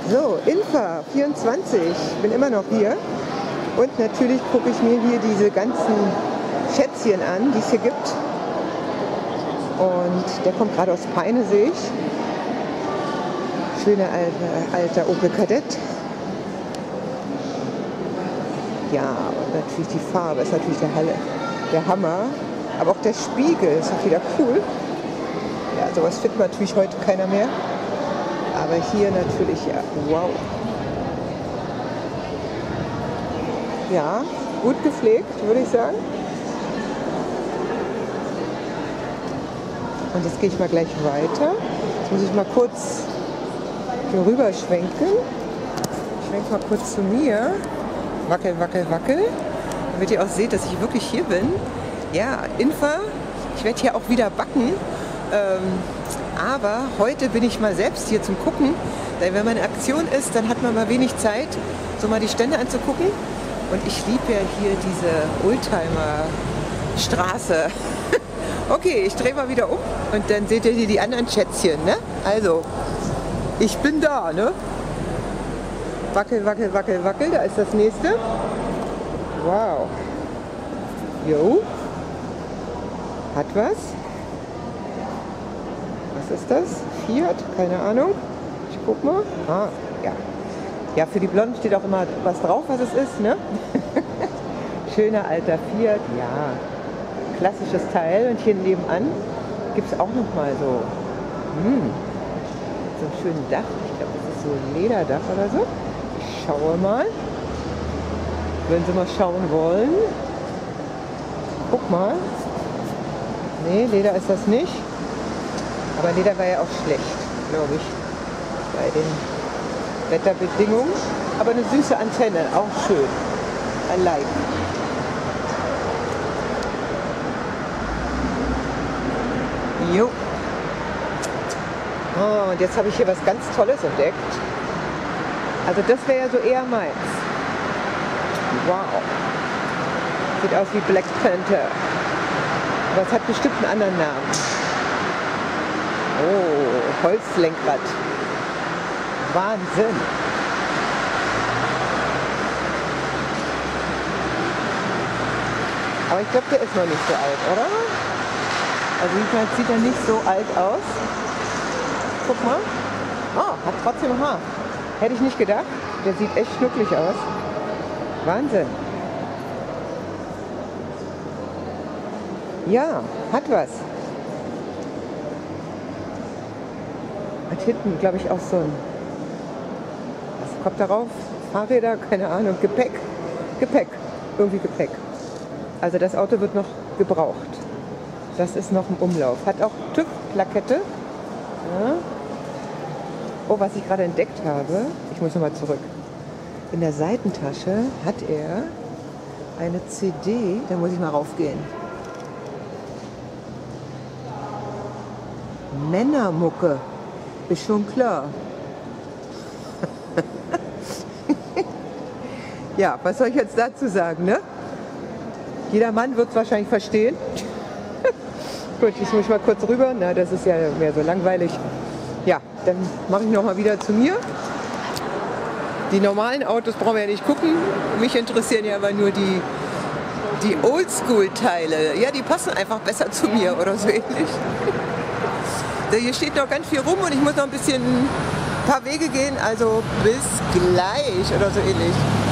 So, Infa 24, ich bin immer noch hier. Und natürlich gucke ich mir hier diese ganzen Schätzchen an, die es hier gibt. Und der kommt gerade aus Peine, sehe ich. Schöner alter Opel Kadett. Ja, und natürlich die Farbe ist natürlich der Hammer. Aber auch der Spiegel ist auch wieder cool. Ja, sowas findet natürlich heute keiner mehr. Aber hier natürlich, ja, wow. Ja, gut gepflegt, würde ich sagen. Und jetzt gehe ich mal gleich weiter. Jetzt muss ich mal kurz hier rüber schwenken. Ich schwenke mal kurz zu mir. Wackel, wackel, wackel. Damit ihr auch seht, dass ich wirklich hier bin. Ja, Infa. Ich werde hier auch wieder backen. Aber heute bin ich mal selbst hier zum Gucken. Denn wenn man in Aktion ist, dann hat man mal wenig Zeit, so mal die Stände anzugucken. Und ich liebe ja hier diese Oldtimer-Straße. Okay, ich drehe mal wieder um und dann seht ihr hier die anderen Schätzchen, ne? Also, ich bin da, ne? Wackel, wackel, wackel, wackel, da ist das nächste. Wow. Jo. Hat was. Was ist das? Fiat? Keine Ahnung. Ich guck mal. Ah, ja. Ja, für die Blonden steht auch immer was drauf, was es ist, ne? Schöner alter Fiat, ja. Klassisches Teil. Und hier nebenan gibt es auch noch mal so so einen schönen Dach. Ich glaube, das ist so ein Lederdach oder so. Ich schaue mal. Wenn Sie mal schauen wollen. Guck mal. Nee, Leder ist das nicht. Aber Leder war ja auch schlecht, glaube ich, bei den Wetterbedingungen. Aber eine süße Antenne, auch schön. I like. Jo. Oh, und jetzt habe ich hier was ganz Tolles entdeckt. Also das wäre ja so eher meins. Wow. Sieht aus wie Black Panther. Aber es hat bestimmt einen anderen Namen. Oh, Holzlenkrad. Wahnsinn. Aber ich glaube, der ist noch nicht so alt, oder? Also jedenfalls sieht er nicht so alt aus. Guck mal. Oh, hat trotzdem Haar. Hätte ich nicht gedacht. Der sieht echt schnucklig aus. Wahnsinn. Ja, hat was. Hat hinten, glaube ich, auch so ein... Was kommt darauf? Fahrräder? Keine Ahnung. Gepäck. Gepäck. Irgendwie Gepäck. Also das Auto wird noch gebraucht. Das ist noch im Umlauf. Hat auch TÜV-Plakette. Ja. Oh, was ich gerade entdeckt habe. Ich muss nochmal zurück. In der Seitentasche hat er eine CD. Da muss ich mal raufgehen. Männermucke. Ist schon klar. Ja, was soll ich jetzt dazu sagen, ne? Jeder Mann wird es wahrscheinlich verstehen. Gut, jetzt muss ich mal kurz rüber. Na, das ist ja mehr so langweilig. Ja, dann mache ich noch mal wieder zu mir. Die normalen Autos brauchen wir ja nicht gucken. Mich interessieren ja aber nur die Oldschool-Teile. Ja, die passen einfach besser zu mir oder so ähnlich. Hier steht noch ganz viel rum und ich muss noch ein paar Wege gehen. Also bis gleich oder so ähnlich.